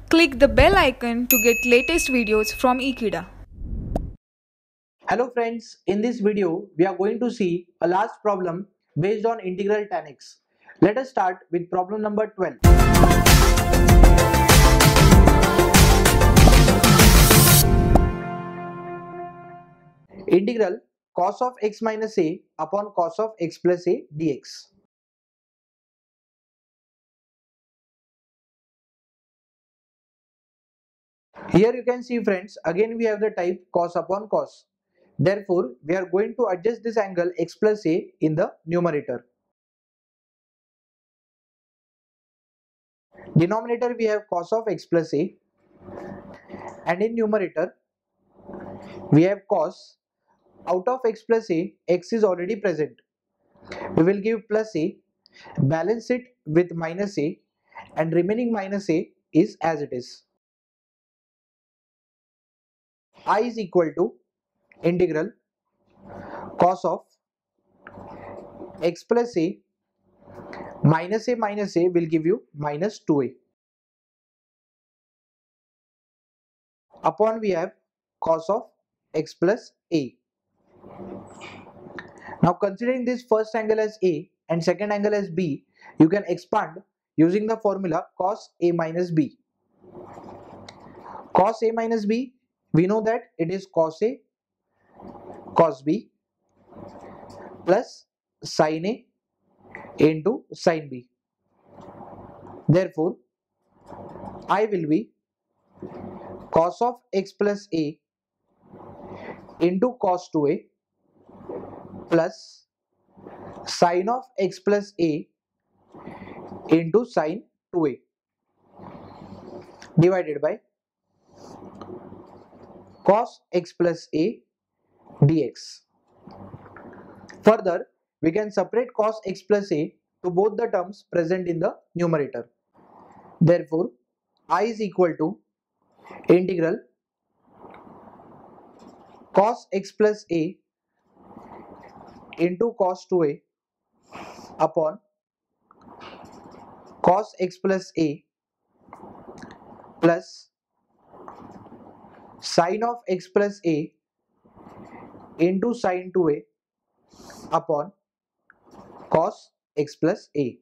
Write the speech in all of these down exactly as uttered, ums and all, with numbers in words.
Click the bell icon to get latest videos from Ekeeda. Hello friends, in this video we are going to see a last problem based on integral tan x. Let us start with problem number twelve. Integral cos of x minus a upon cos of x plus a dx. Here you can see friends, again we have the type cos upon cos. Therefore, we are going to adjust this angle x plus a in the numerator. Denominator we have cos of x plus a, and in numerator we have cos. Out of x plus a, x is already present. We will give plus a, balance it with minus a, and remaining minus a is as it is. I is equal to integral cos of x plus a minus a minus a will give you minus two a. Upon we have cos of x plus a. Now considering this first angle as a and second angle as b, you can expand using the formula cos a minus b. Cos a minus b, we know that it is cos a cos b plus sin a into sin b. Therefore, I will be cos of x plus a into cos two a plus sin of x plus a into sin two a divided by cos x plus a dx. Further, we can separate cos x plus a to both the terms present in the numerator. Therefore, I is equal to integral cos x plus a into cos two a upon cos x plus a plus sin of x plus a into sin two a upon cos x plus a.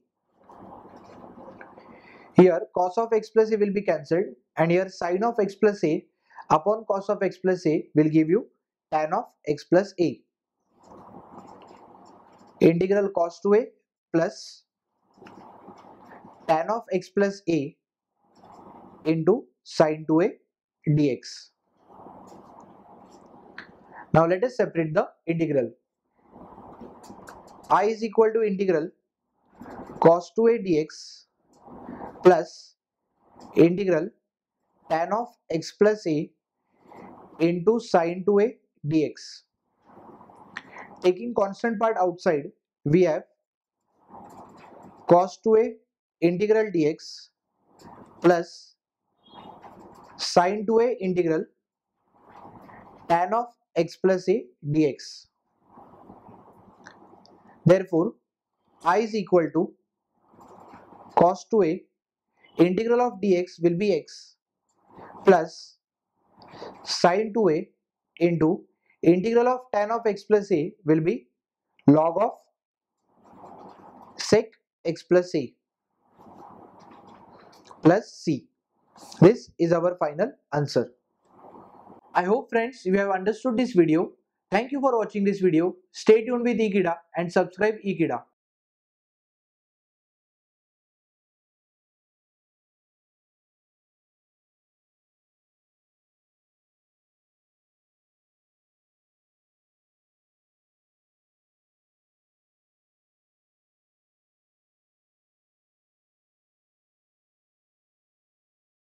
Here cos of x plus a will be cancelled, and here sin of x plus a upon cos of x plus a will give you tan of x plus a. Integral cos two a plus tan of x plus a into sin two a dx. Now let us separate the integral. I is equal to integral cos two a dx plus integral tan of x plus a into sin two a dx. Taking constant part outside, we have cos two a integral dx plus sin two a integral tan of x plus a dx. Therefore, I is equal to cos two a integral of dx will be x plus sin two a into integral of tan of x plus a will be log of sec x plus a plus c. This is our final answer. I hope friends you have understood this video. Thank you for watching this video. Stay tuned with Ekeeda and subscribe Ekeeda.